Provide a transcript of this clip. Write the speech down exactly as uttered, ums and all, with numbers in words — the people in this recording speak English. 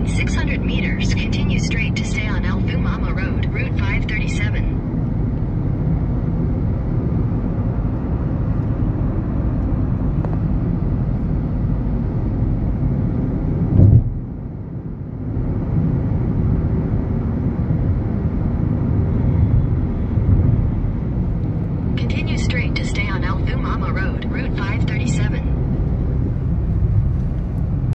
In six hundred meters, continue straight to stay on El Fumama Road, Route five thirty-seven. Continue straight